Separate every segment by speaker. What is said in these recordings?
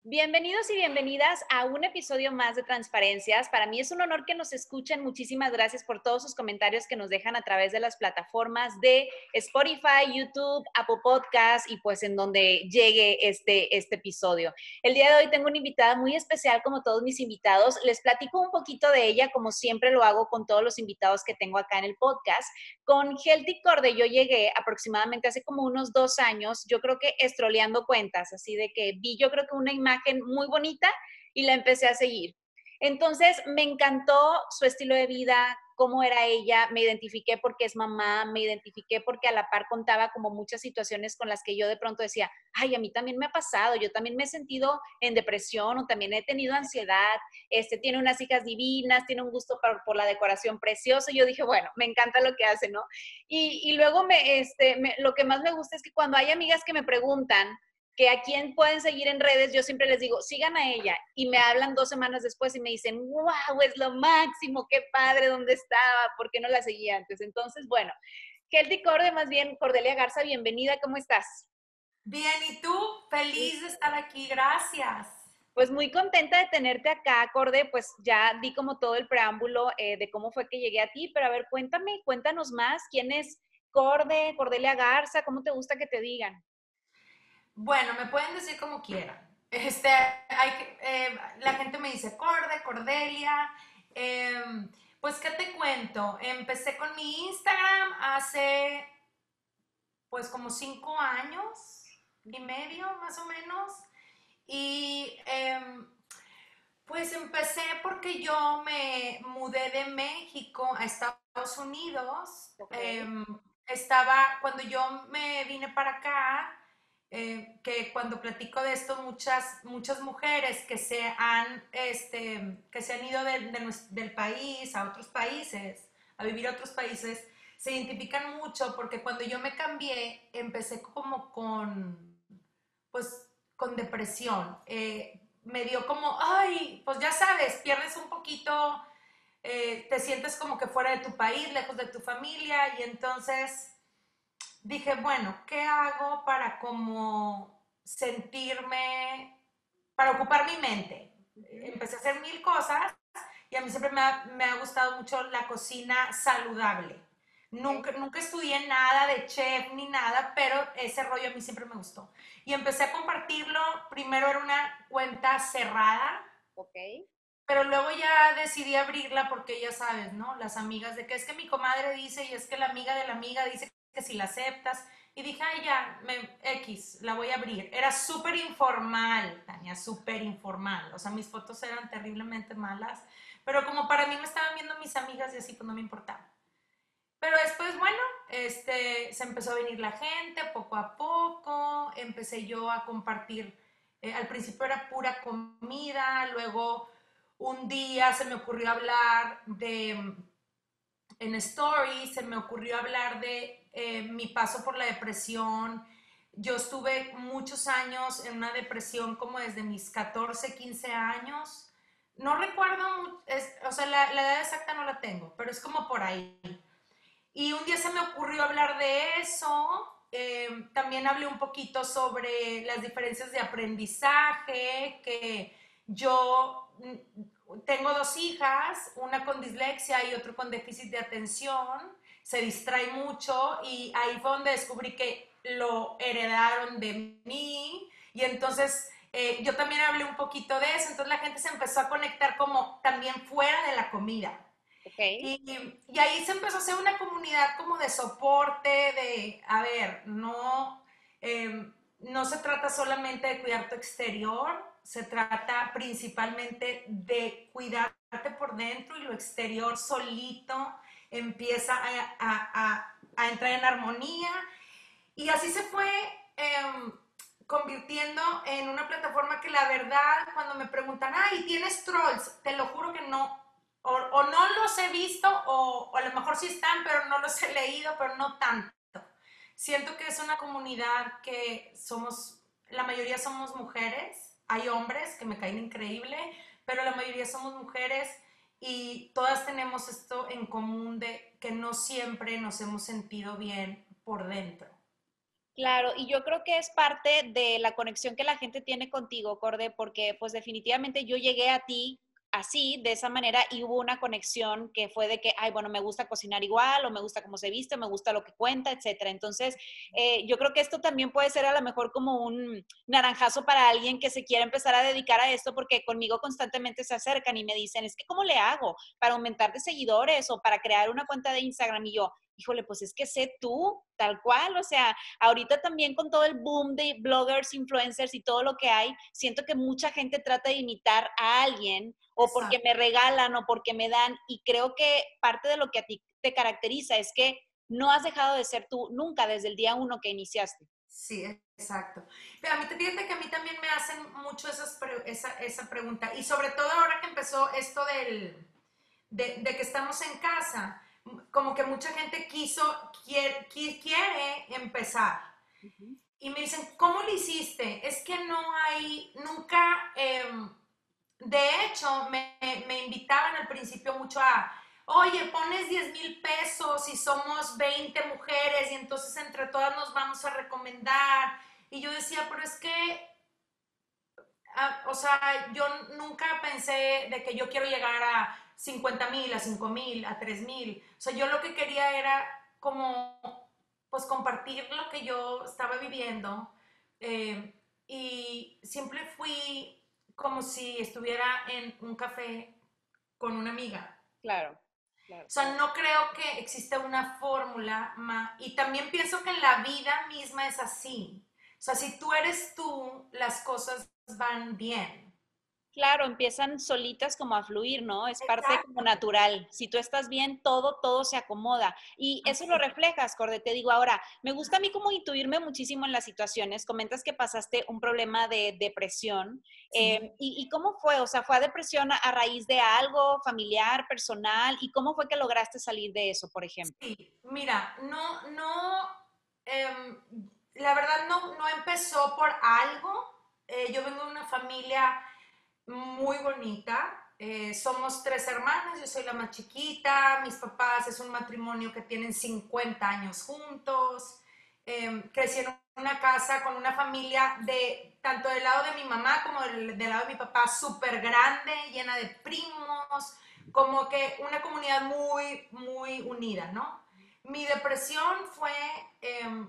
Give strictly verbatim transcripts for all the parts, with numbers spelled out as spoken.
Speaker 1: Bienvenidos y bienvenidas a un episodio más de Transparencias. Para mí es un honor que nos escuchen. Muchísimas gracias por todos sus comentarios que nos dejan a través de las plataformas de Spotify, YouTube, Apple Podcasts y pues en donde llegue este, este episodio. El día de hoy tengo una invitada muy especial como todos mis invitados. Les platico un poquito de ella como siempre lo hago con todos los invitados que tengo acá en el podcast. Con Healthy Corde yo llegué aproximadamente hace como unos dos años, yo creo que estroleando cuentas, así de que vi yo creo que una imagen muy bonita y la empecé a seguir. Entonces me encantó su estilo de vida, cómo era ella, me identifiqué porque es mamá, me identifiqué porque a la par contaba como muchas situaciones con las que yo de pronto decía, ay, a mí también me ha pasado, yo también me he sentido en depresión o también he tenido ansiedad, este, tiene unas hijas divinas, tiene un gusto por, por la decoración preciosa, y yo dije, bueno, me encanta lo que hace, ¿no? Y, y luego me, este, me, lo que más me gusta es que cuando hay amigas que me preguntan, que a quién pueden seguir en redes, yo siempre les digo, sigan a ella. Y me hablan dos semanas después y me dicen, wow, es lo máximo, qué padre, ¿dónde estaba? ¿Por qué no la seguía antes? Entonces, bueno, Kelty Corde, más bien Cordelia Garza, bienvenida, ¿cómo estás?
Speaker 2: Bien, ¿y tú? Feliz de estar aquí, gracias.
Speaker 1: Pues muy contenta de tenerte acá, Corde, pues ya di como todo el preámbulo eh, de cómo fue que llegué a ti, pero a ver, cuéntame, cuéntanos más, ¿quién es Corde, Cordelia Garza? ¿Cómo te gusta que te digan?
Speaker 2: Bueno, me pueden decir como quieran. Este, hay que- eh, la gente me dice Corde, Cordelia. eh, pues, ¿qué te cuento? Empecé con mi Instagram hace, pues, como cinco años y medio, más o menos. Y em, pues empecé porque yo me mudé de México a Estados Unidos.
Speaker 1: Ok.
Speaker 2: Em, estaba, cuando yo me vine para acá, eh, que cuando platico de esto, muchas, muchas mujeres que se han, este, que se han ido de, de nues- del país a otros países, a vivir a otros países, se identifican mucho porque cuando yo me cambié, empecé como con, pues, con depresión. Eh, me dio como, ay, pues ya sabes, pierdes un poquito, eh, te sientes como que fuera de tu país, lejos de tu familia, y entonces dije, bueno, ¿qué hago para como sentirme, para ocupar mi mente?
Speaker 1: Ujú.
Speaker 2: Empecé a hacer mil cosas y a mí siempre me ha, me ha gustado mucho la cocina saludable.
Speaker 1: Ok.
Speaker 2: Nunca, nunca estudié nada de chef ni nada, pero ese rollo a mí siempre me gustó. Y empecé a compartirlo. Primero era una cuenta cerrada,
Speaker 1: Ok.
Speaker 2: pero luego ya decidí abrirla porque ya sabes, ¿no? Las amigas de que es que mi comadre dice y es que la amiga de la amiga dice que si la aceptas. Y dije, ay, ya, me, X, la voy a abrir. Era súper informal, Tania, súper informal. O sea, mis fotos eran terriblemente malas, pero como para mí me estaban viendo mis amigas y así, pues no me importaba. Pero después, bueno, este, se empezó a venir la gente poco a poco, empecé yo a compartir, eh, al principio era pura comida, luego un día se me ocurrió hablar de, en Story, se me ocurrió hablar de eh, mi paso por la depresión. Yo estuve muchos años en una depresión como desde mis catorce quince años. No recuerdo, es, o sea, la, la edad exacta no la tengo, pero es como por ahí. Y un día se me ocurrió hablar de eso. Eh, también hablé un poquito sobre las diferencias de aprendizaje, que yo mm, tengo dos hijas, una con dislexia y otro con déficit de atención, se distrae mucho y ahí fue donde descubrí que lo heredaron de mí y entonces eh, yo también hablé un poquito de eso, entonces la gente se empezó a conectar como también fuera de la comida.
Speaker 1: Ok.
Speaker 2: Y, y ahí se empezó a hacer una comunidad como de soporte, de, a ver, no, eh, no se trata solamente de cuidar tu exterior, se trata principalmente de cuidarte por dentro y lo exterior solito empieza a, a, a, a entrar en armonía. Y así se fue eh, convirtiendo en una plataforma que la verdad, cuando me preguntan, ay, ¿tienes trolls? Te lo juro que no. O, o no los he visto, o, o, a lo mejor sí están, pero no los he leído, pero no tanto. Siento que es una comunidad que somos, la mayoría somos mujeres, hay hombres que me caen increíble, pero la mayoría somos mujeres y todas tenemos esto en común de que no siempre nos hemos sentido bien por dentro.
Speaker 1: Claro, y yo creo que es parte de la conexión que la gente tiene contigo, Corde, porque pues definitivamente yo llegué a ti así, de esa manera, y hubo una conexión que fue de que, ay, bueno, me gusta cocinar igual, o me gusta cómo se viste, me gusta lo que cuenta, etcétera. Entonces, eh, yo creo que esto también puede ser a lo mejor como un naranjazo para alguien que se quiera empezar a dedicar a esto, porque conmigo constantemente se acercan y me dicen, es que, ¿cómo le hago para aumentar de seguidores o para crear una cuenta de Instagram? Y yo, híjole, pues es que sé tú, tal cual, o sea, ahorita también con todo el boom de bloggers, influencers y todo lo que hay, siento que mucha gente trata de imitar a alguien o porque
Speaker 2: Exacto.
Speaker 1: me regalan o porque me dan, y creo que parte de lo que a ti te caracteriza es que no has dejado de ser tú nunca desde el día uno que iniciaste.
Speaker 2: Sí, exacto. Pero a mí te fíjate que a mí también me hacen mucho esas pre- esa, esa pregunta. Y sobre todo ahora que empezó esto del, de, de que estamos en casa, como que mucha gente quiso, quiere, quiere empezar.
Speaker 1: Ujú.
Speaker 2: Y me dicen, ¿cómo lo hiciste? Es que no hay, nunca, eh, de hecho, me, me invitaban al principio mucho a, oye, pones diez mil pesos y somos veinte mujeres y entonces entre todas nos vamos a recomendar. Y yo decía, pero es que, ah, o sea, yo nunca pensé de que yo quiero llegar a cincuenta mil, a cinco mil, a tres mil. O sea, yo lo que quería era como, pues, compartir lo que yo estaba viviendo. eh, y siempre fui como si estuviera en un café con una amiga.
Speaker 1: Claro, claro,
Speaker 2: O sea,
Speaker 1: claro.
Speaker 2: no creo que exista una fórmula, ma, y también pienso que en la vida misma es así. O sea, si tú eres tú, las cosas van bien.
Speaker 1: Claro, empiezan solitas como a fluir, ¿no? Es parte como
Speaker 2: Exacto.
Speaker 1: natural. Si tú estás bien, todo, todo se acomoda. Y eso lo
Speaker 2: Así.
Speaker 1: reflejas, Corde. Te digo ahora, me gusta a mí como intuirme muchísimo en las situaciones. Comentas que pasaste un problema de depresión.
Speaker 2: Sí.
Speaker 1: Eh, ¿y, y cómo fue? O sea, ¿fue a depresión a, a raíz de algo familiar, personal? ¿Y cómo fue que lograste salir de eso, por ejemplo?
Speaker 2: Sí, mira, no, no, em, la verdad no, no empezó por algo. Eh, yo vengo de una familia muy bonita. Eh, somos tres hermanas, yo soy la más chiquita. Mis papás es un matrimonio que tienen cincuenta años juntos. Em, crecí en una casa con una familia de tanto del lado de mi mamá como del, del lado de mi papá súper grande, llena de primos, como que una comunidad muy, muy unida, ¿no? Mi depresión fue, eh,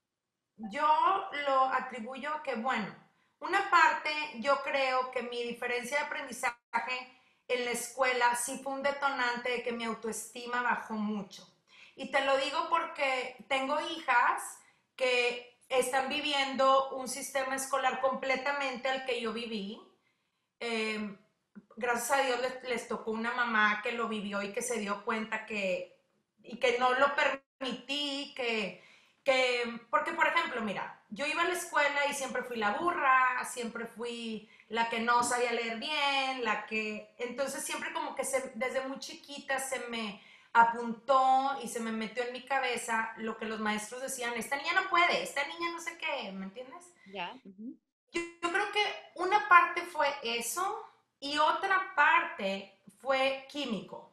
Speaker 2: yo lo atribuyo a que, bueno, una parte yo creo que mi diferencia de aprendizaje en la escuela sí fue un detonante de que mi autoestima bajó mucho. Y te lo digo porque tengo hijas que están viviendo un sistema escolar completamente al que yo viví. Eh, Gracias a Dios les, les, tocó una mamá que lo vivió y que se dio cuenta que, y que no lo permití, que, que, porque por ejemplo, mira, yo iba a la escuela y siempre fui la burra, siempre fui la que no sabía leer bien, la que, entonces siempre como que se, desde muy chiquita se me apuntó y se me metió en mi cabeza lo que los maestros decían, esta niña no puede, esta niña no sé qué, ¿me entiendes?
Speaker 1: Ya. Ujú.
Speaker 2: Yo, yo creo que una parte fue eso y otra parte fue químico,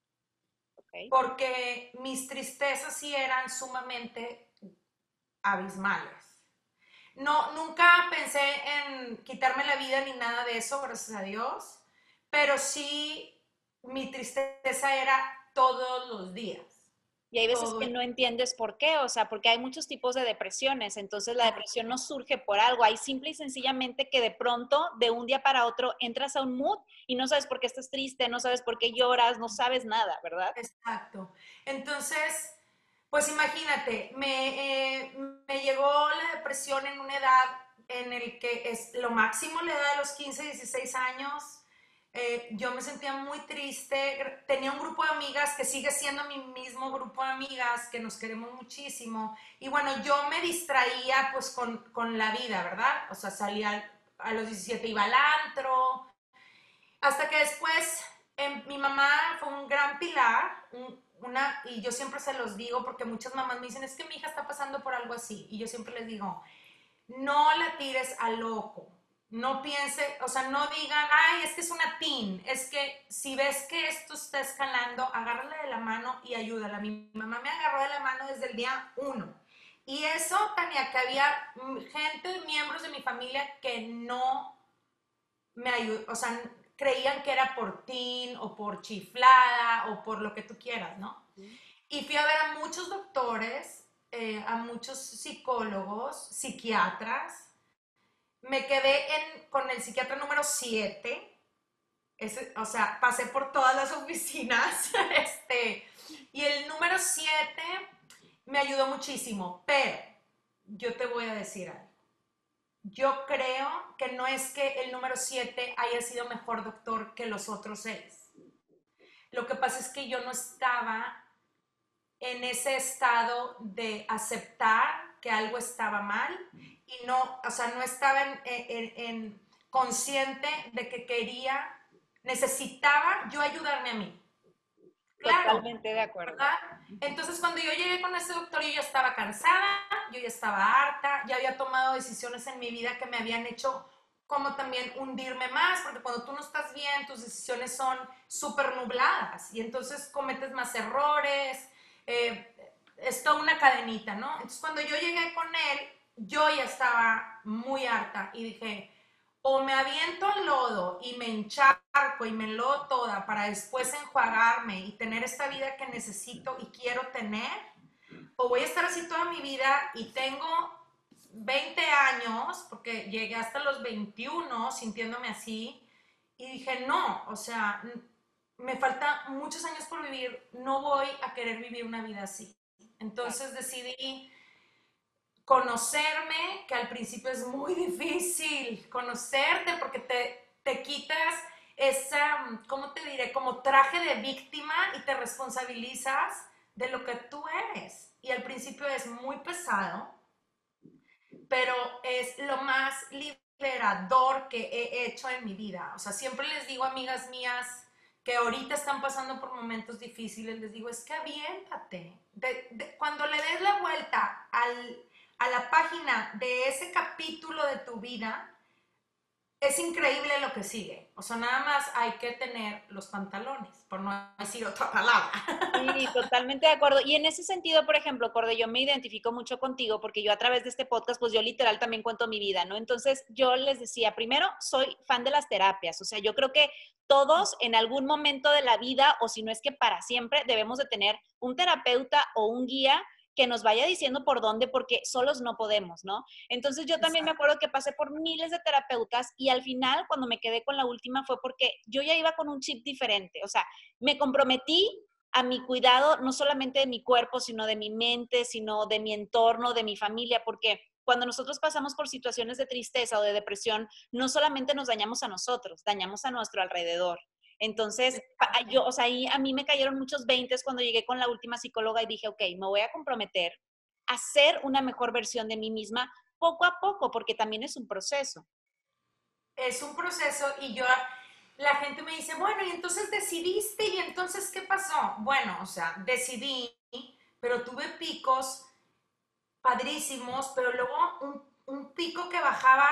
Speaker 1: Ok.
Speaker 2: porque mis tristezas sí eran sumamente abismales. No, nunca pensé en quitarme la vida ni nada de eso, gracias a Dios, pero sí mi tristeza era todos los días,
Speaker 1: Y hay veces
Speaker 2: todo
Speaker 1: que
Speaker 2: el
Speaker 1: no entiendes por qué, o sea, porque hay muchos tipos de depresiones, entonces la depresión no surge por algo, hay simple y sencillamente que de pronto, de un día para otro, entras a un mood y no sabes por qué estás triste, no sabes por qué lloras, no sabes nada, ¿verdad?
Speaker 2: Exacto. Entonces, pues imagínate, me, eh, me llegó la depresión en una edad en el que es lo máximo, la edad de los quince, dieciséis años. Eh, yo me sentía muy triste. Tenía un grupo de amigas que sigue siendo mi mismo grupo de amigas, que nos queremos muchísimo. Y bueno, yo me distraía pues con, con la vida, ¿verdad? O sea, salía a los diecisiete, iba al antro, hasta que después eh, mi mamá fue un gran pilar, un, una, y yo siempre se los digo porque muchas mamás me dicen, es que mi hija está pasando por algo así. Y yo siempre les digo, no la tires a loco. No piense, o sea, no digan, ay, es que es una teen. Es que si ves que esto está escalando, agárrala de la mano y ayúdala. Mi mamá me agarró de la mano desde el día uno. Y eso, Tania, que había mm, gente, miembros de mi familia que no me ayudó, o sea, creían que era por teen o por chiflada o por lo que tú quieras, ¿no? Y fui a ver a muchos doctores, eh, a muchos psicólogos, psiquiatras. Me quedé en, con el psiquiatra número siete. Ese, o sea, pasé por todas las oficinas. este, y el número siete me ayudó muchísimo, pero yo te voy a decir algo. Yo creo que no es que el número siete haya sido mejor doctor que los otros seis. Lo que pasa es que yo no estaba en ese estado de aceptar que algo estaba mal y no, o sea, no estaba en, en, en consciente de que quería, necesitaba yo ayudarme a mí. Claro,
Speaker 1: Totalmente de acuerdo.
Speaker 2: ¿verdad? Entonces, cuando yo llegué con ese doctor, yo ya estaba cansada, yo ya estaba harta, ya había tomado decisiones en mi vida que me habían hecho como también hundirme más, porque cuando tú no estás bien, tus decisiones son súper nubladas y entonces cometes más errores, eh, es toda una cadenita, ¿no? Entonces, cuando yo llegué con él, yo ya estaba muy harta y dije, o me aviento al lodo y me encharco y me enlodo toda para después enjuagarme y tener esta vida que necesito y quiero tener, o voy a estar así toda mi vida y tengo veinte años, porque llegué hasta los veintiuno sintiéndome así, y dije, no, o sea, me faltan muchos años por vivir, no voy a querer vivir una vida así. Entonces decidí conocerme, que al principio es muy difícil conocerte porque te, te quitas esa, ¿cómo te diré? Como traje de víctima y te responsabilizas de lo que tú eres. Y al principio es muy pesado, pero es lo más liberador que he hecho en mi vida. O sea, siempre les digo a amigas mías que ahorita están pasando por momentos difíciles, les digo, es que aviéntate. De, de, cuando le des la vuelta al, a la página de ese capítulo de tu vida, es increíble lo que sigue. O sea, nada más hay que tener los pantalones, por no decir otra palabra.
Speaker 1: Sí, totalmente de acuerdo. Y en ese sentido, por ejemplo, Corde, yo me identifico mucho contigo porque yo a través de este podcast, pues yo literal también cuento mi vida, ¿no? Entonces yo les decía, primero, soy fan de las terapias, o sea, yo creo que todos en algún momento de la vida, o si no es que para siempre, debemos de tener un terapeuta o un guía que nos vaya diciendo por dónde, porque solos no podemos, ¿no? Entonces yo también me
Speaker 2: Exacto.
Speaker 1: acuerdo que pasé por miles de terapeutas y al final, cuando me quedé con la última, fue porque yo ya iba con un chip diferente, o sea, me comprometí a mi cuidado, no solamente de mi cuerpo, sino de mi mente, sino de mi entorno, de mi familia, porque cuando nosotros pasamos por situaciones de tristeza o de depresión, no solamente nos dañamos a nosotros, dañamos a nuestro alrededor. Entonces, yo, o sea, ahí a mí me cayeron muchos veintes cuando llegué con la última psicóloga y dije, ok, me voy a comprometer a ser una mejor versión de mí misma poco a poco, porque también es un proceso.
Speaker 2: Es un proceso y yo, la gente me dice, bueno, y entonces decidiste y entonces, ¿qué pasó? Bueno, o sea, decidí, pero tuve picos padrísimos, pero luego un, un pico que bajaba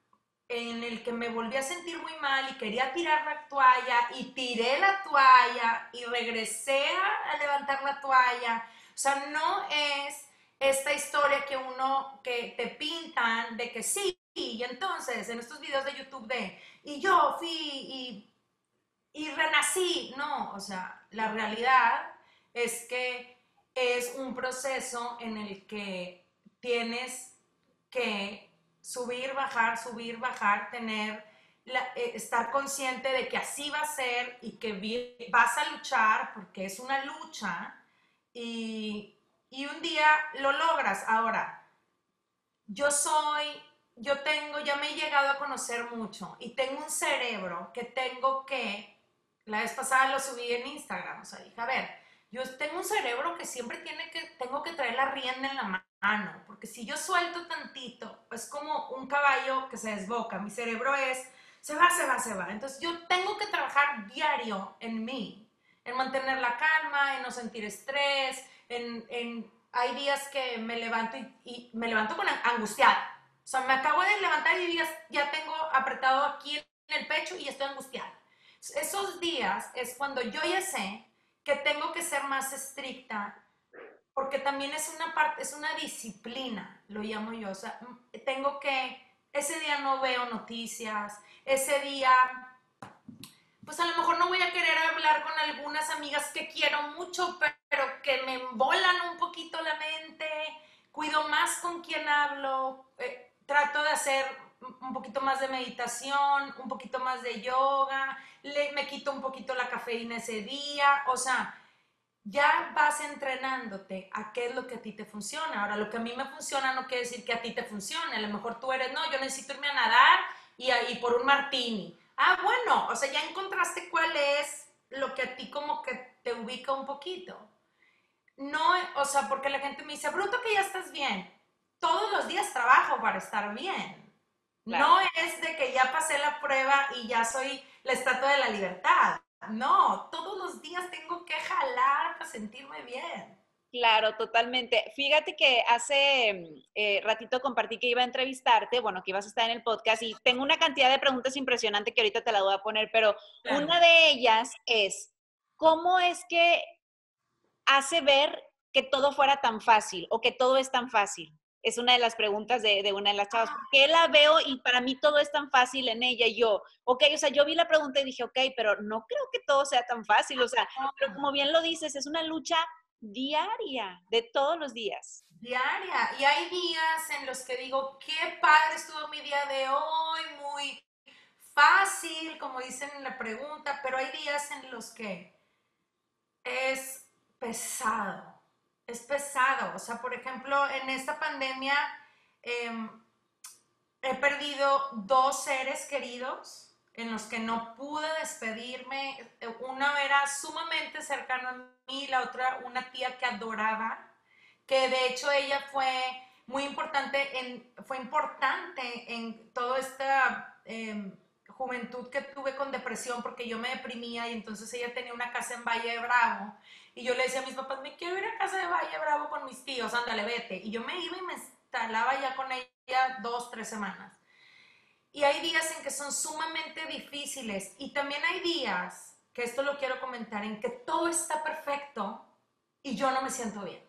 Speaker 2: en el que me volví a sentir muy mal y quería tirar la toalla y tiré la toalla y regresé a, a levantar la toalla. O sea, no es esta historia que uno, que te pintan de que sí, y entonces en estos videos de YouTube de, y yo fui y, y renací. No, o sea, la realidad es que es un proceso en el que tienes que subir, bajar, subir, bajar, tener, la, eh, estar consciente de que así va a ser y que vi, vas a luchar porque es una lucha y, y un día lo logras. Ahora, yo soy, yo tengo, ya me he llegado a conocer mucho y tengo un cerebro que tengo que, la vez pasada lo subí en Instagram, o sea, dije, a ver, yo tengo un cerebro que siempre tiene que, tengo que traer la rienda en la mano, porque si yo suelto tantito, es como un caballo que se desboca, mi cerebro es, se va, se va, se va, entonces yo tengo que trabajar diario en mí, en mantener la calma, en no sentir estrés, en, en hay días que me levanto y, y me levanto con angustiada. O sea, me acabo de levantar y ya, ya tengo apretado aquí en el pecho y estoy angustiada. Esos días es cuando yo ya sé que tengo que ser más estricta porque también es una parte, es una disciplina, lo llamo yo. O sea, tengo que, ese día no veo noticias, ese día, pues a lo mejor no voy a querer hablar con algunas amigas que quiero mucho, pero que me embolan un poquito la mente, cuido más con quien hablo, eh, trato de hacer un poquito más de meditación, un poquito más de yoga, le, me quito un poquito la cafeína ese día, o sea, ya vas entrenándote a qué es lo que a ti te funciona. Ahora, lo que a mí me funciona no quiere decir que a ti te funcione. A lo mejor tú eres, no, yo necesito irme a nadar y, y por un martini. Ah, bueno, o sea, ya encontraste cuál es lo que a ti como que te ubica un poquito. No, o sea, porque la gente me dice, bruto que ya estás bien. Todos los días trabajo para estar bien.
Speaker 1: Claro.
Speaker 2: No es de que ya pasé la prueba y ya soy la estatua de la libertad. No, todos los días tengo que jalar para sentirme bien.
Speaker 1: Claro, totalmente. Fíjate que hace eh, ratito compartí que iba a entrevistarte, bueno, que ibas a estar en el podcast y tengo una cantidad de preguntas impresionante que ahorita te la voy a poner, pero
Speaker 2: Claro.
Speaker 1: una de ellas es, ¿cómo es que hace ver que todo fuera tan fácil o que todo es tan fácil? Es una de las preguntas de, de una de las chavas, porque la veo y para mí todo es tan fácil en ella y yo, ok, o sea, yo vi la pregunta y dije, ok, pero no creo que todo sea tan fácil, o sea, pero como bien lo dices, es una lucha diaria, de todos los días.
Speaker 2: Diaria. Y hay días en los que digo, qué padre estuvo mi día de hoy, muy fácil, como dicen en la pregunta, pero hay días en los que es pesado, es pesado. O sea, por ejemplo, en esta pandemia eh, he perdido dos seres queridos en los que no pude despedirme. Una era sumamente cercana a mí, la otra una tía que adoraba, que de hecho ella fue muy importante, en, fue importante en toda esta eh, juventud que tuve con depresión, porque yo me deprimía y entonces ella tenía una casa en Valle de Bravo y yo le decía a mis papás, me quiero ir a casa de Valle de Bravo con mis tíos, ándale, vete. Y yo me iba y me instalaba ya con ella dos, tres semanas. Y hay días en que son sumamente difíciles y también hay días, que esto lo quiero comentar, en que todo está perfecto y yo no me siento bien.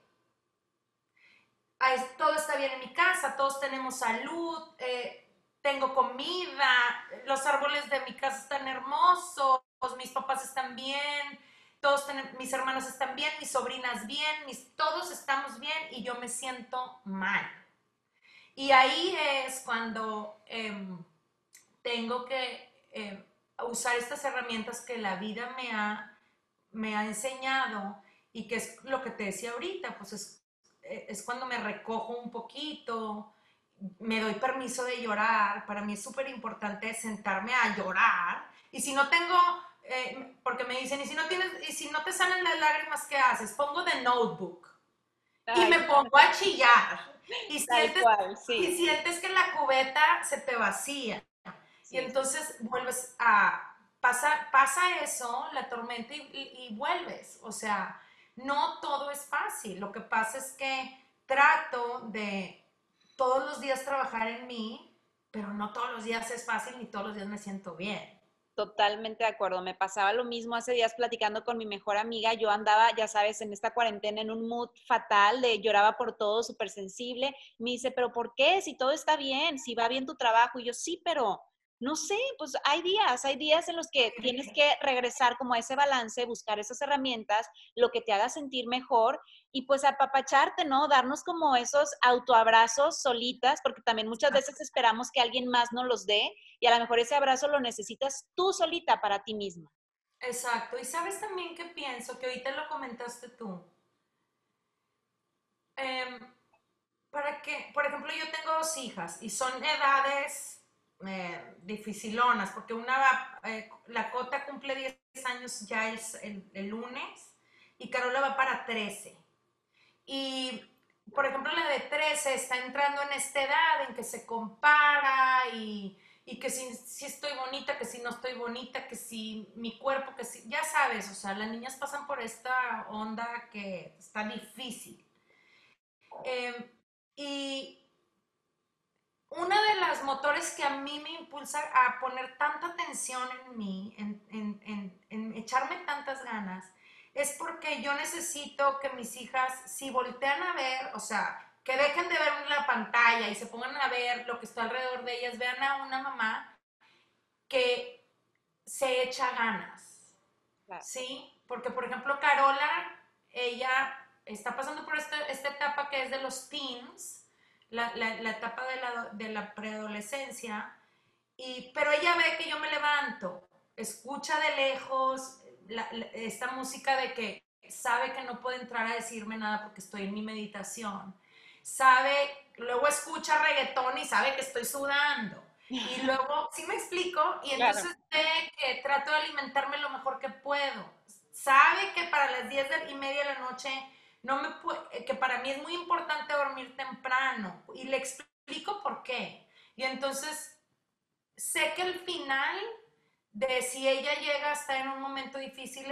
Speaker 2: Todo está bien en mi casa, todos tenemos salud, eh, tengo comida, los árboles de mi casa están hermosos, mis papás están bien, todos ten, mis hermanos están bien, mis sobrinas bien, mis, todos estamos bien y yo me siento mal. Y ahí es cuando eh, tengo que eh, usar estas herramientas que la vida me ha, me ha enseñado y que es lo que te decía ahorita, pues es, es cuando me recojo un poquito, me doy permiso de llorar. Para mí es súper importante sentarme a llorar. Y si no tengo, eh, porque me dicen, y si no tienes, y si no te salen las lágrimas, ¿qué haces? Pongo The Notebook y
Speaker 1: Ay,
Speaker 2: me pongo a chillar. Y
Speaker 1: tal
Speaker 2: sientes,
Speaker 1: cual,
Speaker 2: y
Speaker 1: sí,
Speaker 2: sientes que la cubeta se te vacía. Y
Speaker 1: sí.
Speaker 2: entonces vuelves a, pasa, pasa eso, la tormenta y, y, y vuelves. O sea, no todo es fácil. Lo que pasa es que trato de todos los días trabajar en mí, pero no todos los días es fácil ni todos los días me siento bien.
Speaker 1: Totalmente de acuerdo. Me pasaba lo mismo hace días platicando con mi mejor amiga. Yo andaba, ya sabes, en esta cuarentena en un mood fatal, de lloraba por todo, súper sensible. Me dice, pero ¿por qué? Si todo está bien, si va bien tu trabajo. Y yo, sí, pero no sé, pues hay días, hay días en los que tienes que regresar como a ese balance, buscar esas herramientas, lo que te haga sentir mejor y pues apapacharte, ¿no? Darnos como esos autoabrazos solitas, porque también muchas veces esperamos que alguien más nos los dé y a lo mejor ese abrazo lo necesitas tú solita para ti misma.
Speaker 2: Exacto. Y sabes también que pienso, que ahorita lo comentaste tú, eh, para que, por ejemplo, yo tengo dos hijas y son edades eh, dificilonas, porque una va, eh, la Cota cumple diez años ya el, el, el lunes y Carola va para trece. Y, por ejemplo, la de trece está entrando en esta edad en que se compara y, y que si, si estoy bonita, que si no estoy bonita, que si mi cuerpo, que si, ya sabes, o sea, las niñas pasan por esta onda que está difícil. Eh, y una de las motores que a mí me impulsa a poner tanta atención en mí, en, en, en, en echarme tantas ganas, es porque yo necesito que mis hijas, si voltean a ver, o sea, que dejen de ver la pantalla y se pongan a ver lo que está alrededor de ellas, vean a una mamá que se echa ganas,
Speaker 1: Claro.
Speaker 2: ¿sí? Porque, por ejemplo, Carola, ella está pasando por esta, esta etapa que es de los teens, la, la, la etapa de la, de la preadolescencia, y, pero ella ve que yo me levanto, escucha de lejos la, la, esta música de que sabe que no puede entrar a decirme nada porque estoy en mi meditación, sabe, luego escucha reggaetón y sabe que estoy sudando. Y luego, ¿sí me explico? Y
Speaker 1: Claro.
Speaker 2: entonces ve que trato de alimentarme lo mejor que puedo. Sabe que para las diez y media de la noche, no me que para mí es muy importante dormir temprano. Y le explico por qué. Y entonces sé que el final de si ella llega a estar en un momento difícil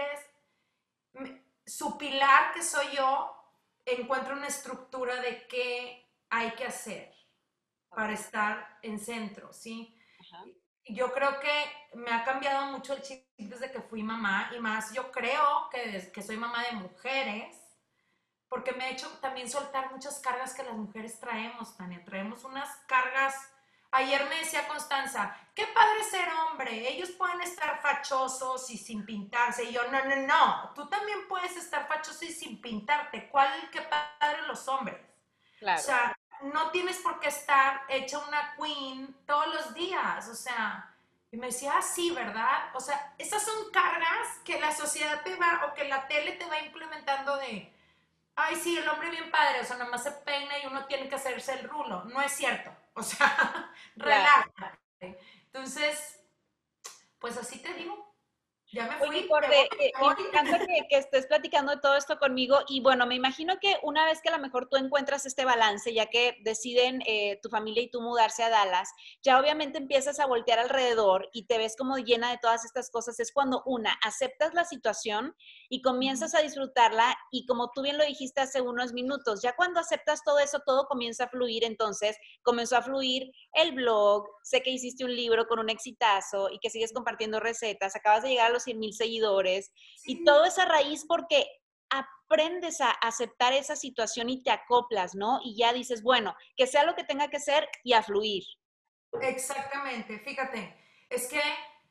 Speaker 2: es su pilar, que soy yo, encuentra una estructura de qué hay que hacer para estar en centro, ¿sí?
Speaker 1: Ajá.
Speaker 2: Yo creo que me ha cambiado mucho el chip desde que fui mamá, y más yo creo que desde que soy mamá de mujeres, porque me ha hecho también soltar muchas cargas que las mujeres traemos, Tania. Traemos unas cargas. Ayer me decía Constanza, qué padre ser hombre, ellos pueden estar fachosos y sin pintarse. Y yo, no, no, no, tú también puedes estar fachoso y sin pintarte. ¿Cuál, qué padre los hombres? O
Speaker 1: Claro.
Speaker 2: sea, no tienes por qué estar hecha una queen todos los días, o sea, y me decía, ah, sí, ¿verdad? O sea, esas son cargas que la sociedad te va, o que la tele te va implementando de, ay, sí, el hombre bien padre, o sea, nada más se peina y uno tiene que hacerse el rulo. No es cierto, o sea,
Speaker 1: Claro.
Speaker 2: relájate. Entonces, pues así te digo, ya me
Speaker 1: Oye,
Speaker 2: fui, me voy,
Speaker 1: Corde, eh,
Speaker 2: me
Speaker 1: y me
Speaker 2: voy.
Speaker 1: encanta que, que estés platicando de todo esto conmigo y bueno, me imagino que una vez que a lo mejor tú encuentras este balance, ya que deciden eh, tu familia y tú mudarse a Dallas, ya obviamente empiezas a voltear alrededor y te ves como llena de todas estas cosas, es cuando una, aceptas la situación y comienzas a disfrutarla y como tú bien lo dijiste hace unos minutos, ya cuando aceptas todo eso, todo comienza a fluir, entonces comenzó a fluir el blog, sé que hiciste un libro con un exitazo y que sigues compartiendo recetas, acabas de llegar a los cien mil seguidores y todo
Speaker 2: Sí,
Speaker 1: esa raíz porque aprendes a aceptar esa situación y te acoplas, ¿no? Y ya dices, bueno, que sea lo que tenga que ser y a fluir.
Speaker 2: exactamente, fíjate, es que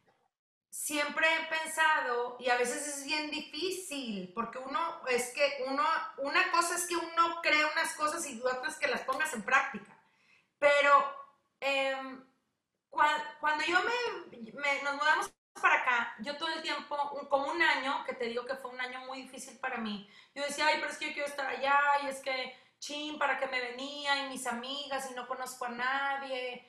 Speaker 2: siempre he pensado, y a veces es bien difícil, porque uno, es que uno, una cosa es que uno crea unas cosas y otra es que las pongas en práctica. Pero eh, cuando, cuando yo me, me, nos mudamos para acá, yo todo el tiempo, un, como un año, que te digo que fue un año muy difícil para mí, yo decía, ay, pero es que yo quiero estar allá, y es que, chin, para qué me venía, y mis amigas, y no conozco a nadie.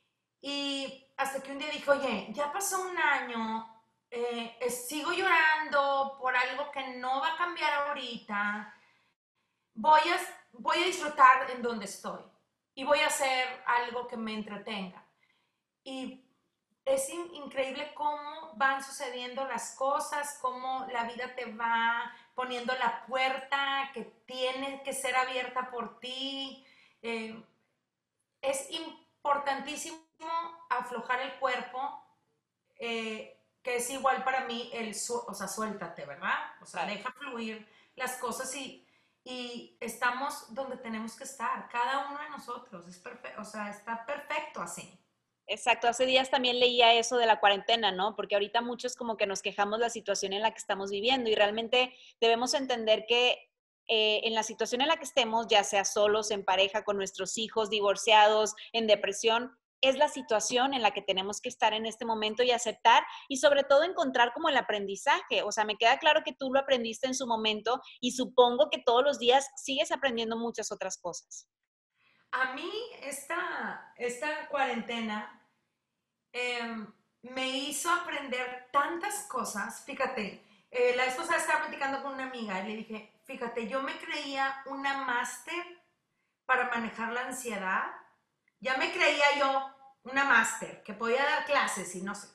Speaker 2: Y hasta que un día dije, oye, ya pasó un año, eh, eh, sigo llorando por algo que no va a cambiar ahorita, voy a, voy a disfrutar en donde estoy y voy a hacer algo que me entretenga. Y es in increíble cómo van sucediendo las cosas, cómo la vida te va poniendo la puerta que tiene que ser abierta por ti. Eh, es importantísimo aflojar el cuerpo, eh, que es igual para mí el, su o sea, suéltate, ¿verdad? O sea,
Speaker 1: Claro.
Speaker 2: deja fluir las cosas y, y estamos donde tenemos que estar, cada uno de nosotros, es perfecto, o sea, está perfecto así.
Speaker 1: Exacto, hace días también leía eso de la cuarentena, ¿no? Porque ahorita muchos como que nos quejamos de la situación en la que estamos viviendo y realmente debemos entender que eh, en la situación en la que estemos, ya sea solos, en pareja, con nuestros hijos, divorciados, en depresión, es la situación en la que tenemos que estar en este momento y aceptar y sobre todo encontrar como el aprendizaje. O sea, me queda claro que tú lo aprendiste en su momento y supongo que todos los días sigues aprendiendo muchas otras cosas.
Speaker 2: A mí esta, esta cuarentena eh, me hizo aprender tantas cosas. Fíjate, eh, la vez pasada estaba platicando con una amiga y le dije, fíjate, yo me creía una máster para manejar la ansiedad. Ya me creía yo una máster que podía dar clases y no sé.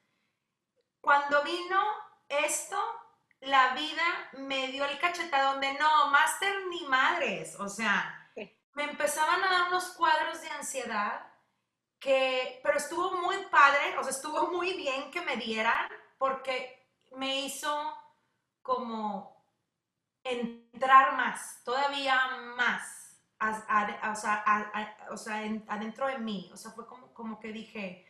Speaker 2: Cuando vino esto, la vida me dio el cachetadón de no, máster ni madres. O sea,
Speaker 1: Sí.
Speaker 2: me empezaban a dar unos cuadros de ansiedad que, pero estuvo muy padre, o sea, estuvo muy bien que me dieran porque me hizo como entrar más, todavía más, a, a, a, o sea, a, o sea en, adentro de mí. O sea, fue como, como que dije,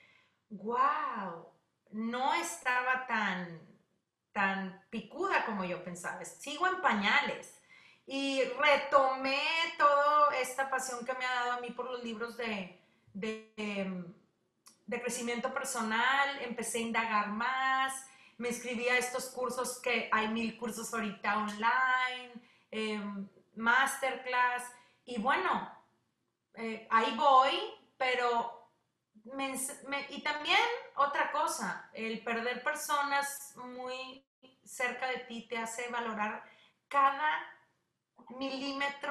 Speaker 2: wow, no estaba tan, tan picuda como yo pensaba, sigo en pañales. Y retomé toda esta pasión que me ha dado a mí por los libros de, de, de crecimiento personal, empecé a indagar más, me inscribí a estos cursos, que hay mil cursos ahorita online, eh, masterclass, y bueno, eh, ahí voy, pero me, me, y también otra cosa, el perder personas muy cerca de ti te hace valorar cada milímetro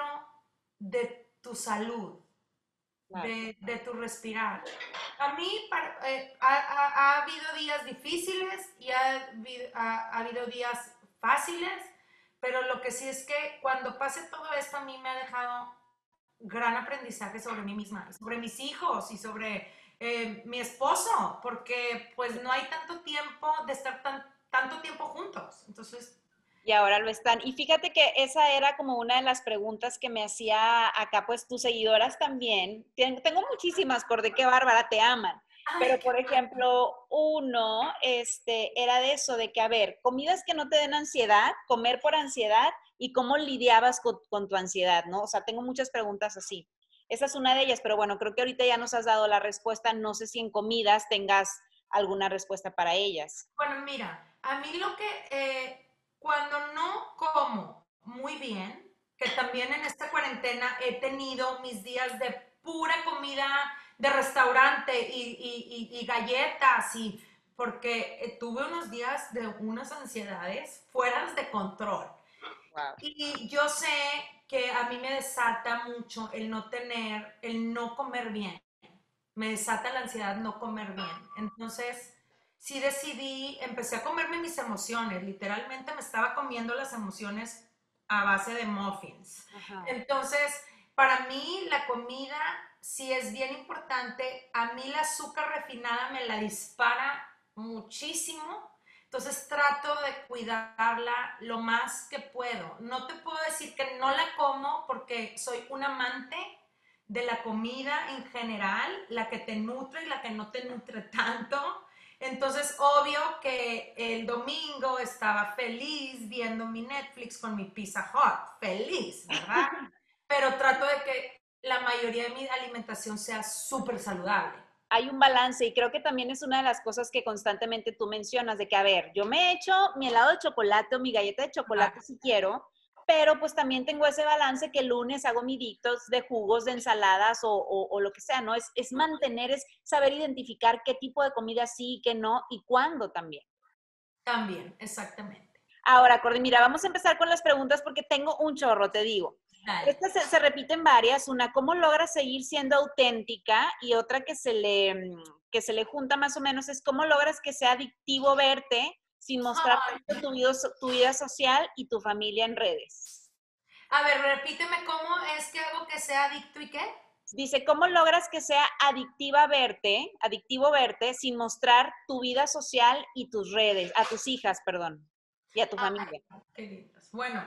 Speaker 2: de tu salud,
Speaker 1: Claro.
Speaker 2: de, de tu respirar. A mí para, eh, ha, ha, ha, habido días difíciles y ha, ha, ha habido días fáciles, pero lo que sí es que cuando pase todo esto a mí me ha dejado gran aprendizaje sobre mí misma, sobre mis hijos y sobre eh, mi esposo, porque pues no hay tanto tiempo de estar tan, tanto tiempo juntos. Entonces,
Speaker 1: Y ahora lo están. Y fíjate que esa era como una de las preguntas que me hacía acá, pues tus seguidoras también. Tengo muchísimas, por de qué bárbara te aman.
Speaker 2: ay,
Speaker 1: Pero,
Speaker 2: qué
Speaker 1: por ejemplo, uno este, era de eso, de que, a ver, comidas que no te den ansiedad, comer por ansiedad y cómo lidiabas con, con tu ansiedad, ¿no? O sea, tengo muchas preguntas así. Esa es una de ellas, pero bueno, creo que ahorita ya nos has dado la respuesta. No sé si en comidas tengas alguna respuesta para ellas.
Speaker 2: Bueno, mira, a mí lo que eh, cuando no como muy bien, que también en esta cuarentena he tenido mis días de pura comida de restaurante y, y, y, y galletas, y porque eh, tuve unos días de unas ansiedades fuera de control.
Speaker 1: Wow.
Speaker 2: Y yo sé que a mí me desata mucho el no tener, el no comer bien. Me desata la ansiedad no comer bien. Entonces, sí decidí, empecé a comerme mis emociones. Literalmente me estaba comiendo las emociones a base de muffins.
Speaker 1: Ajá.
Speaker 2: Entonces, para mí la comida sí es bien importante. A mí la azúcar refinada me la dispara muchísimo. Entonces trato de cuidarla lo más que puedo. No te puedo decir que no la como porque soy un amante de la comida en general, la que te nutre y la que no te nutre tanto. Entonces, obvio que el domingo estaba feliz viendo mi Netflix con mi Pizza Hut, feliz, ¿verdad? Pero trato de que la mayoría de mi alimentación sea súper saludable.
Speaker 1: Hay un balance y creo que también es una de las cosas que constantemente tú mencionas, de que, a ver, yo me he hecho mi helado de chocolate o mi galleta de chocolate
Speaker 2: Ajá.
Speaker 1: si quiero, pero pues también tengo ese balance que el lunes hago mis dictos de jugos, de ensaladas o, o, o lo que sea, ¿no? Es, es mantener, es saber identificar qué tipo de comida sí y qué no y cuándo también.
Speaker 2: También, exactamente.
Speaker 1: Ahora, Cordy, mira, vamos a empezar con las preguntas porque tengo un chorro, te digo.
Speaker 2: Dale.
Speaker 1: Estas se, se repiten varias. Una, ¿cómo logras seguir siendo auténtica? Y otra que se, le, que se le junta más o menos es, ¿cómo logras que sea adictivo verte sin mostrar
Speaker 2: Ay.
Speaker 1: tanto tu vida, tu vida social y tu familia en redes?
Speaker 2: A ver, repíteme cómo es que hago que sea adicto y qué.
Speaker 1: Dice, ¿cómo logras que sea adictiva verte, adictivo verte sin mostrar tu vida social y tus redes, a tus hijas, perdón, y a tu
Speaker 2: Ay,
Speaker 1: familia?
Speaker 2: qué lindas. Bueno,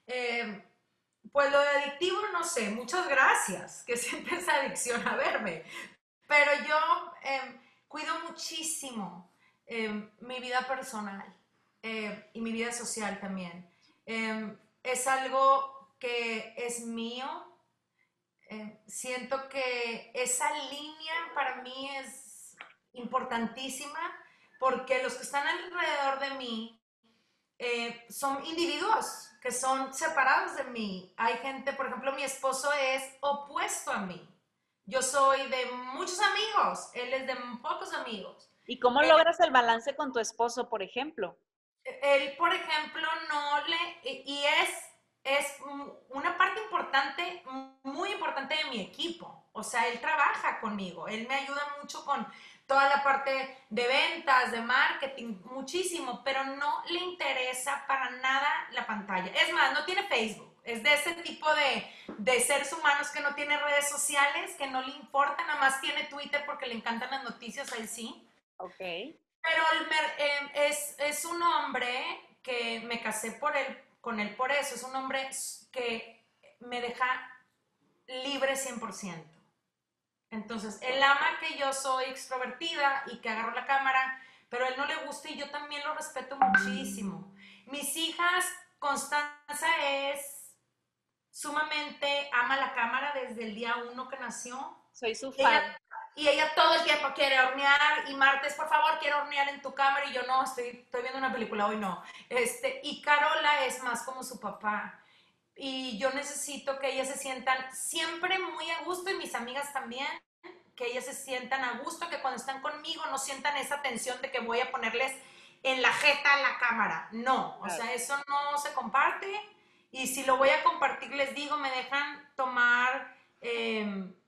Speaker 2: eh, pues lo de adictivo no sé, muchas gracias, que siempre es adicción a verme, pero yo eh, cuido muchísimo eh, mi vida personal eh, y mi vida social también. Eh, es algo que es mío. Eh, siento que esa línea para mí es importantísima porque los que están alrededor de mí eh, son individuos que son separados de mí. Hay gente, por ejemplo, mi esposo es opuesto a mí. Yo soy de muchos amigos, él es de pocos amigos.
Speaker 1: ¿Y cómo
Speaker 2: Él,
Speaker 1: logras el balance con tu esposo, por ejemplo?
Speaker 2: él por ejemplo, no le... Y es, es una parte importante, muy importante de mi equipo. O sea, él trabaja conmigo, él me ayuda mucho con toda la parte de ventas, de marketing, muchísimo, pero no le interesa para nada la pantalla. Es más, no tiene Facebook. Es de ese tipo de, de seres humanos que no tiene redes sociales, que no le importa, nada más tiene Twitter porque le encantan las noticias, a él sí.
Speaker 1: Ok.
Speaker 2: Pero el mer- eh, es, es un hombre que me casé por él con él por eso. Es un hombre que me deja libre cien por ciento. Entonces, él ama que yo soy extrovertida y que agarro la cámara, pero a él no le gusta y yo también lo respeto muchísimo. Mis hijas, Constanza es sumamente, ama la cámara desde el día uno que nació.
Speaker 1: Soy su
Speaker 2: Ella,
Speaker 1: fan.
Speaker 2: y ella todo el tiempo quiere hornear y martes, por favor, quiero hornear en tu cámara y yo no, estoy, estoy viendo una película, hoy no. Este, y Carola es más como su papá. Y yo necesito que ellas se sientan siempre muy a gusto y mis amigas también, que ellas se sientan a gusto, que cuando están conmigo no sientan esa tensión de que voy a ponerles en la jeta la cámara. No, o sea, eso no se comparte. Y si lo voy a compartir, les digo, me dejan tomar eh,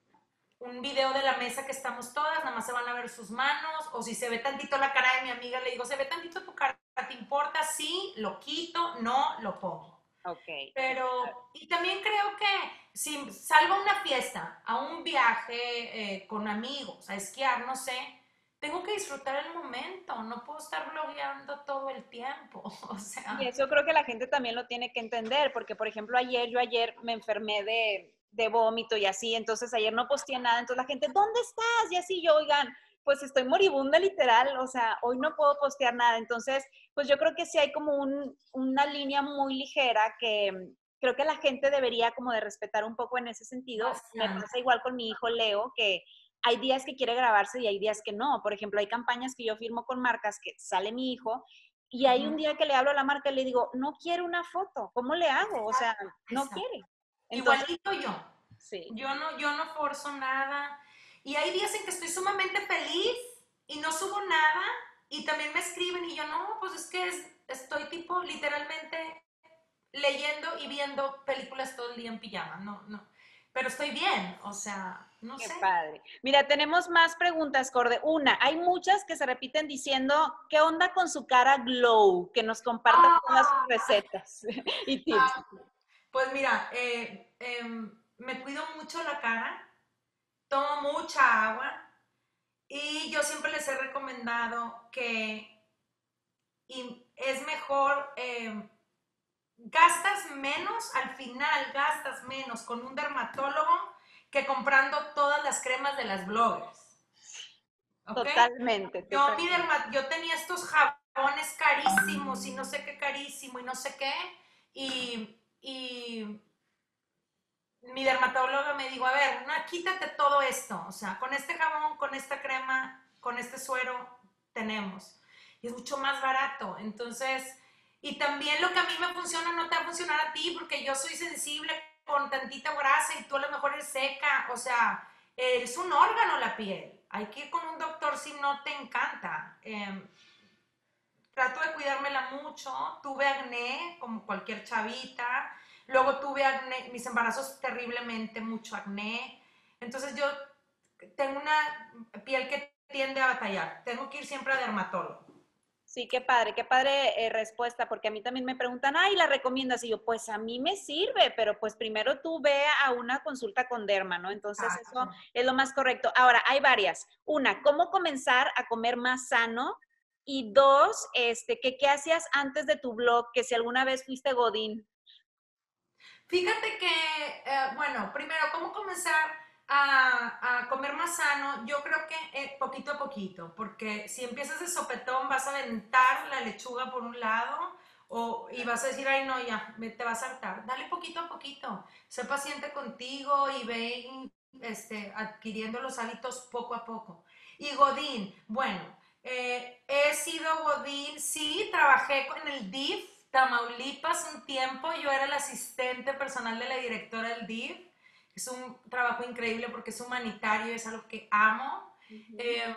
Speaker 2: un video de la mesa que estamos todas, nada más se van a ver sus manos, o si se ve tantito la cara de mi amiga, le digo, ¿se ve tantito tu cara? ¿Te importa? Sí, lo quito, no, lo pongo.
Speaker 1: Ok.
Speaker 2: Pero, y también creo que si salgo a una fiesta, a un viaje eh, con amigos, a esquiar, no sé, tengo que disfrutar el momento, no puedo estar blogueando todo el tiempo, o
Speaker 1: Y
Speaker 2: sea.
Speaker 1: eso creo que la gente también lo tiene que entender, porque por ejemplo ayer, yo ayer me enfermé de, de vómito y así, entonces ayer no posteé nada, entonces la gente, ¿dónde estás? Y así yo, oigan, pues estoy moribunda literal, o sea, hoy no puedo postear nada, entonces pues yo creo que sí hay como un, una línea muy ligera que mm, creo que la gente debería como de respetar un poco en ese sentido. Me
Speaker 2: Bastante.
Speaker 1: pasa igual con mi hijo Leo, que hay días que quiere grabarse y hay días que no. Por ejemplo, hay campañas que yo firmo con marcas que sale mi hijo y hay un
Speaker 2: Ujú.
Speaker 1: día que le hablo a la marca y le digo, no quiero una foto, ¿cómo le hago? O sea,
Speaker 2: Exacto,
Speaker 1: no
Speaker 2: exacto.
Speaker 1: quiere. Entonces,
Speaker 2: Igualito yo.
Speaker 1: sí,
Speaker 2: Yo no, yo no forzo nada. Y hay días en que estoy sumamente feliz y no subo nada. Y también me escriben y yo no, pues es que es- estoy tipo literalmente leyendo y viendo películas todo el día en pijama. No, no. Pero estoy bien, o sea, no
Speaker 1: qué
Speaker 2: sé.
Speaker 1: padre. Mira, tenemos más preguntas, Corde. Una, hay muchas que se repiten diciendo, ¿qué onda con su cara glow? Que nos compartan todas sus
Speaker 2: Ah,
Speaker 1: recetas y tips.
Speaker 2: ah, pues mira, eh, em, me cuido mucho la cara, tomo mucha agua y yo siempre les he recomendado que y es mejor, eh, gastas menos, al final gastas menos con un dermatólogo que comprando todas las cremas de las bloggers, ¿ok?
Speaker 1: Totalmente,
Speaker 2: Yo, mi
Speaker 1: totalmente.
Speaker 2: derma, yo tenía estos jabones carísimos y no sé qué carísimo y no sé qué, y, y mi dermatóloga me dijo, a ver, no, quítate todo esto, o sea, con este jabón, con esta crema, con este suero, tenemos. Y es mucho más barato, entonces, y también lo que a mí me funciona no te va a funcionar a ti, porque yo soy sensible con tantita grasa y tú a lo mejor eres seca, o sea, es un órgano la piel. Hay que ir con un doctor si no te encanta. Eh, trato de cuidármela mucho. Tuve acné, como cualquier chavita. Luego tuve acné, mis embarazos terriblemente, mucho acné. Entonces yo tengo una piel que tiende a batallar. Tengo que ir siempre a dermatólogo.
Speaker 1: Sí, qué padre, qué padre eh, respuesta, porque a mí también me preguntan, ay, ¿la recomiendas? Y yo, pues a mí me sirve, pero pues primero tú ve a una consulta con derma, ¿no? Entonces eso
Speaker 2: Exacto.
Speaker 1: es lo más correcto. Ahora, hay varias. Una, ¿cómo comenzar a comer más sano? Y dos, este, ¿qué, qué hacías antes de tu blog? Que si alguna vez fuiste Godín.
Speaker 2: Fíjate que, eh, bueno, primero, ¿cómo comenzar a, a, comer más sano? Yo creo que eh, poquito a poquito, porque si empiezas de sopetón vas a aventar la lechuga por un lado o, y vas a decir, ay no, ya, me, te vas a hartar. Dale poquito a poquito, sé paciente contigo y ve este, adquiriendo los hábitos poco a poco. Y Godín, bueno, eh, he sido Godín, sí, trabajé con el D I F, Tamaulipas un tiempo, yo era la asistente personal de la directora del D I F. Es un trabajo increíble porque es humanitario, es algo que amo.
Speaker 1: Ujú.
Speaker 2: Eh,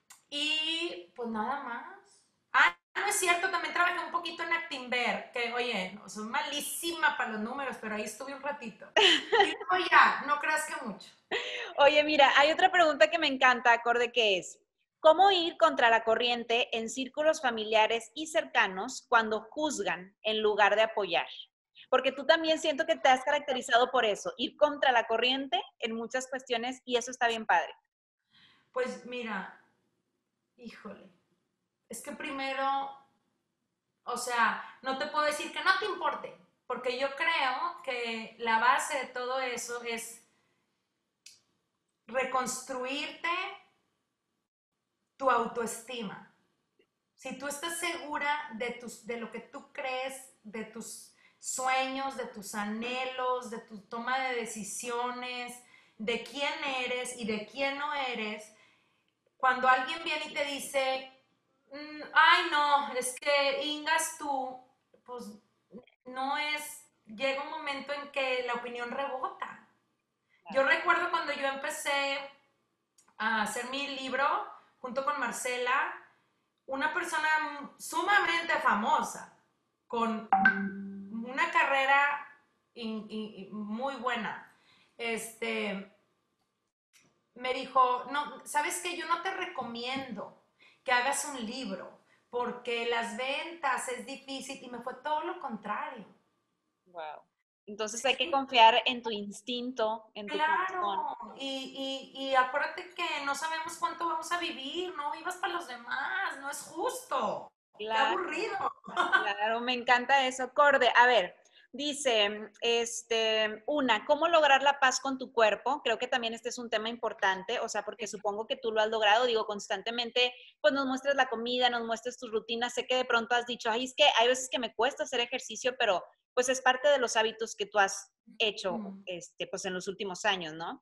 Speaker 2: y pues nada más. Ah, no es cierto, también trabajé un poquito en Actinver, que oye, no, soy malísima para los números, pero ahí estuve un ratito. Y luego ya, no creas que mucho.
Speaker 1: Oye, mira, hay otra pregunta que me encanta, acorde que es, ¿cómo ir contra la corriente en círculos familiares y cercanos cuando juzgan en lugar de apoyar? Porque tú también siento que te has caracterizado por eso, ir contra la corriente en muchas cuestiones y eso está bien padre.
Speaker 2: Pues mira, híjole, es que primero, o sea, no te puedo decir que no te importe. porque yo creo que la base de todo eso es reconstruirte tu autoestima. Si tú estás segura de, tus, de lo que tú crees, de tus sueños, de tus anhelos, de tu toma de decisiones, de quién eres y de quién no eres, cuando alguien viene y te dice, mm, ay no, es que Ingas tú, pues no es, llega un momento en que la opinión rebota. Yo recuerdo cuando yo empecé a hacer mi libro junto con Marcela, una persona sumamente famosa, con una carrera in, in, muy buena, este, me dijo, no, ¿sabes qué? Yo no te recomiendo que hagas un libro, porque las ventas es difícil, y me fue todo lo contrario.
Speaker 1: Wow. Entonces hay que
Speaker 2: Sí,
Speaker 1: confiar en tu instinto, en tu corazón.
Speaker 2: claro, y, y, y acuérdate que no sabemos cuánto vamos a vivir, no vivas para los demás, no es justo, qué
Speaker 1: Claro.
Speaker 2: aburrido.
Speaker 1: Claro, me encanta eso. Corde, a ver, dice, este, una, ¿cómo lograr la paz con tu cuerpo? Creo que también este es un tema importante, o sea, porque supongo que tú lo has logrado, digo, constantemente, pues nos muestras la comida, nos muestras tus rutinas, sé que de pronto has dicho, ay, es que hay veces que me cuesta hacer ejercicio, pero pues es parte de los hábitos que tú has hecho, este, pues en los últimos años, ¿no?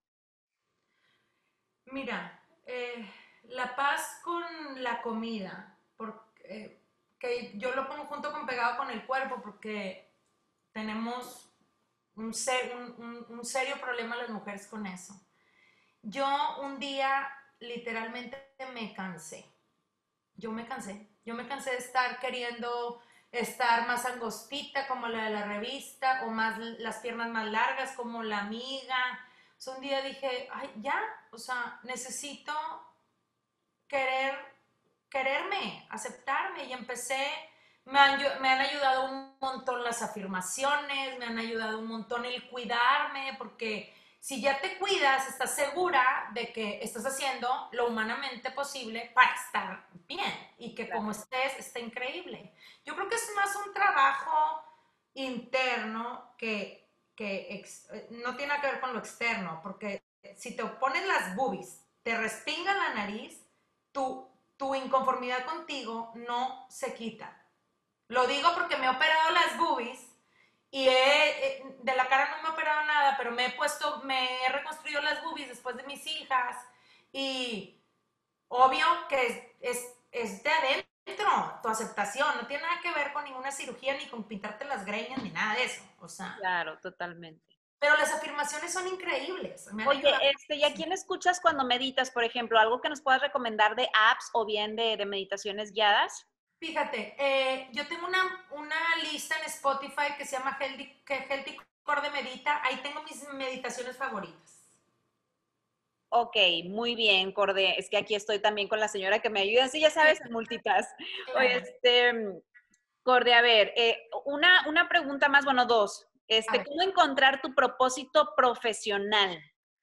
Speaker 2: Mira, eh, la paz con la comida, porque, eh, que yo lo pongo junto con pegado con el cuerpo, porque tenemos un, ser, un, un, un serio problema las mujeres con eso. Yo un día literalmente me cansé. Yo me cansé. Yo me cansé de estar queriendo estar más angostita como la de la revista o más las piernas más largas como la amiga. O sea, un día dije, ay, ya, o sea, necesito querer, quererme, aceptarme y empecé, me han, me han ayudado un montón las afirmaciones, me han ayudado un montón el cuidarme, porque si ya te cuidas, estás segura de que estás haciendo lo humanamente posible para estar bien y que
Speaker 1: Claro.
Speaker 2: como estés, está increíble. Yo creo que es más un trabajo interno que, que ex, no tiene que ver con lo externo, porque si te pones las boobies, te respinga la nariz, tu, tu inconformidad contigo no se quita. Lo digo porque me he operado las boobies y he, eh, de la cara no me he operado nada, pero me he puesto, me he reconstruido las boobies después de mis hijas y obvio que es, es, es de adentro tu aceptación, no tiene nada que ver con ninguna cirugía ni con pintarte las greñas ni nada de eso, o sea,
Speaker 1: Claro, totalmente.
Speaker 2: pero las afirmaciones son increíbles, me han
Speaker 1: Oye,
Speaker 2: ayudado
Speaker 1: este, ¿y a
Speaker 2: muchísimo.
Speaker 1: quién escuchas cuando meditas, por ejemplo? ¿Algo que nos puedas recomendar de apps o bien de, de meditaciones guiadas?
Speaker 2: Fíjate, eh, yo tengo una, una lista en Spotify que se llama Healthy, que Healthy Core de Medita. Ahí tengo mis meditaciones favoritas.
Speaker 1: Ok, muy bien, Corde. Es que aquí estoy también con la señora que me ayuda. Sí, ya
Speaker 2: Sí,
Speaker 1: sabes, en multitask. Oye,
Speaker 2: claro.
Speaker 1: este, Corde, a ver, eh, una, una pregunta más, bueno, dos.
Speaker 2: A
Speaker 1: Este,
Speaker 2: ver,
Speaker 1: ¿cómo encontrar tu propósito profesional?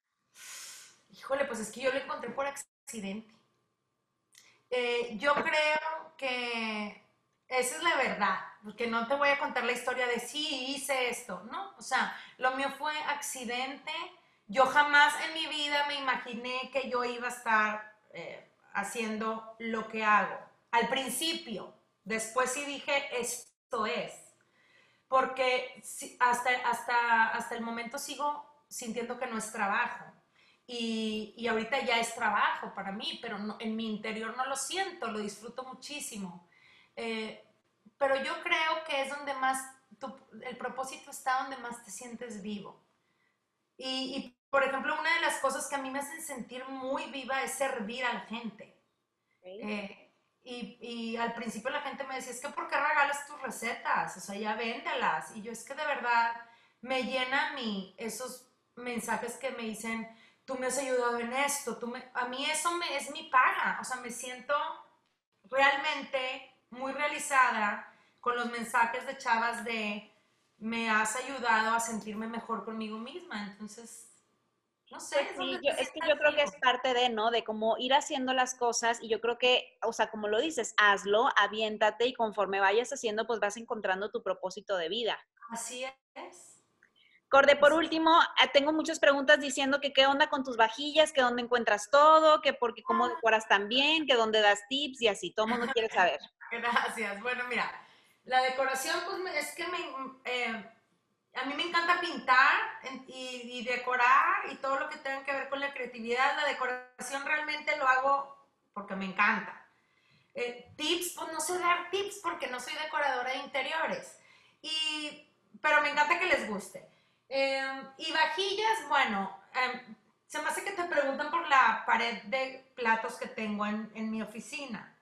Speaker 2: híjole, pues es que yo lo encontré por accidente. Eh, yo creo que esa es la verdad, porque no te voy a contar la historia de sí, hice esto, ¿no? O sea, lo mío fue accidente. Yo jamás en mi vida me imaginé que yo iba a estar eh, haciendo lo que hago. Al principio, después sí dije, esto es. Porque hasta, hasta, hasta el momento sigo sintiendo que no es trabajo. Y, y ahorita ya es trabajo para mí, pero no, en mi interior no lo siento, lo disfruto muchísimo. Eh, pero yo creo que es donde más, tu, el propósito está donde más te sientes vivo. Y, y, por ejemplo, una de las cosas que a mí me hacen sentir muy viva es servir a la gente.
Speaker 1: Okay.
Speaker 2: Eh, y, y, al principio la gente me decía, es que ¿por qué regalas tus recetas? O sea, ya véndelas. Y yo es que de verdad me llena a mí esos mensajes que me dicen, tú me has ayudado en esto, tú me, a mí eso me, es mi paga. O sea, me siento realmente muy realizada con los mensajes de chavas de, me has ayudado a sentirme mejor conmigo misma. Entonces, No sé,
Speaker 1: Pues
Speaker 2: es
Speaker 1: sí,
Speaker 2: donde
Speaker 1: yo,
Speaker 2: te
Speaker 1: es que yo
Speaker 2: sientas
Speaker 1: creo que es
Speaker 2: vivo.
Speaker 1: parte de, ¿no? De cómo ir haciendo las cosas y yo creo que, o sea, como lo dices, hazlo, aviéntate y conforme vayas haciendo, pues vas encontrando tu propósito de vida.
Speaker 2: Así es.
Speaker 1: Corde, por
Speaker 2: Así.
Speaker 1: último, eh, tengo muchas preguntas diciendo que qué onda con tus vajillas, que dónde encuentras todo, que porque cómo decoras tan bien, que dónde das tips y así, todo el mundo quiere saber.
Speaker 2: Gracias. Bueno, mira, la decoración, pues me- es que me, eh, a mí me encanta pintar en- y, y decorar y todo lo que tenga que ver con la creatividad. La decoración realmente lo hago porque me encanta. Eh, tips, pues no sé dar tips porque no soy decoradora de interiores. Y, pero me encanta que les guste. Eh, y vajillas, bueno, eh, se me hace que te preguntan por la pared de platos que tengo en, en mi oficina.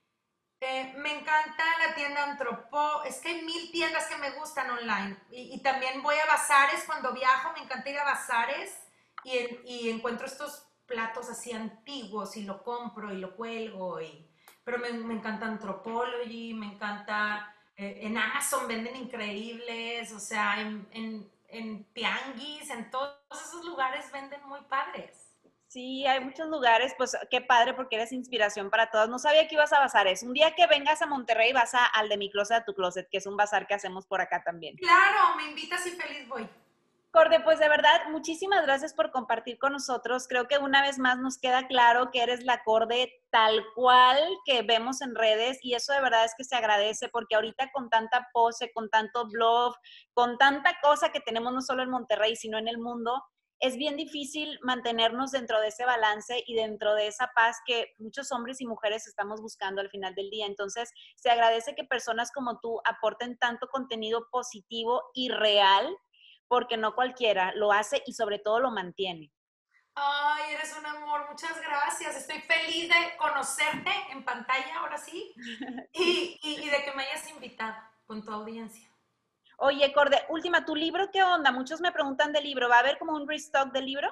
Speaker 2: Eh, me encanta la tienda Antropo. Es que hay mil tiendas que me gustan online. Y, y también voy a bazares cuando viajo. Me encanta ir a bazares y, en- y encuentro estos platos así antiguos y lo compro y lo cuelgo. Y, pero me, me encanta Anthropology, me encanta. Eh, en Amazon venden increíbles. O sea, en, en, en tianguis, en todos esos lugares venden muy padres.
Speaker 1: Sí, hay muchos lugares, pues qué padre porque eres inspiración para todos. No sabía que ibas a bazares. Un día que vengas a Monterrey vas a, al de mi closet a tu closet, que es un bazar que hacemos por acá también.
Speaker 2: Claro, me invitas y feliz voy.
Speaker 1: Corde, pues de verdad, muchísimas gracias por compartir con nosotros. Creo que una vez más nos queda claro que eres la Corde tal cual que vemos en redes y eso de verdad es que se agradece porque ahorita con tanta pose, con tanto blog, con tanta cosa que tenemos no solo en Monterrey, sino en el mundo, es bien difícil mantenernos dentro de ese balance y dentro de esa paz que muchos hombres y mujeres estamos buscando al final del día. Entonces, se agradece que personas como tú aporten tanto contenido positivo y real porque no cualquiera lo hace y sobre todo lo mantiene.
Speaker 2: Ay, eres un amor, muchas gracias. Estoy feliz de conocerte en pantalla, ahora sí,
Speaker 1: Sí.
Speaker 2: y, y, y de que me hayas invitado con tu audiencia.
Speaker 1: Oye, Corde, última, ¿tu libro qué onda? Muchos me preguntan del libro. ¿Va a haber como un restock del libro?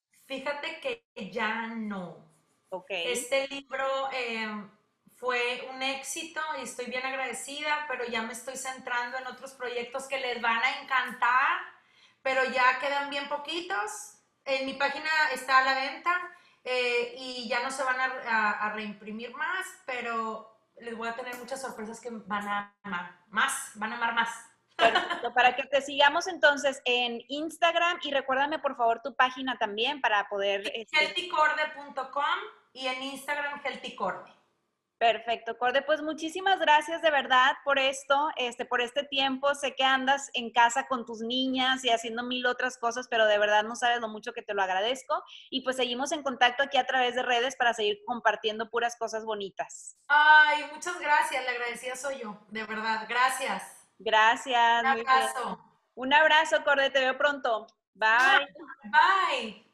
Speaker 2: Fíjate que ya no.
Speaker 1: Ok.
Speaker 2: Este libro eh, fue un éxito y estoy bien agradecida, pero ya me estoy centrando en otros proyectos que les van a encantar, pero ya quedan bien poquitos. En mi página está a la venta eh, y ya no se van a, a, a reimprimir más, pero les voy a tener muchas sorpresas que van a amar más, van a amar más.
Speaker 1: Perfecto. Para que te sigamos entonces en Instagram y recuérdame por favor tu página también para poder, este,
Speaker 2: healthy corde punto com y en Instagram healthycorde.
Speaker 1: perfecto, Corde. Pues muchísimas gracias de verdad por esto, este, por este tiempo. Sé que andas en casa con tus niñas y haciendo mil otras cosas, pero de verdad no sabes lo mucho que te lo agradezco. Y pues seguimos en contacto aquí a través de redes para seguir compartiendo puras cosas bonitas.
Speaker 2: Ay, muchas gracias, la agradecida soy yo, de verdad, gracias.
Speaker 1: Gracias,
Speaker 2: Un
Speaker 1: muy bien.
Speaker 2: abrazo.
Speaker 1: Un abrazo, Corde, te veo pronto. Bye.
Speaker 2: Bye.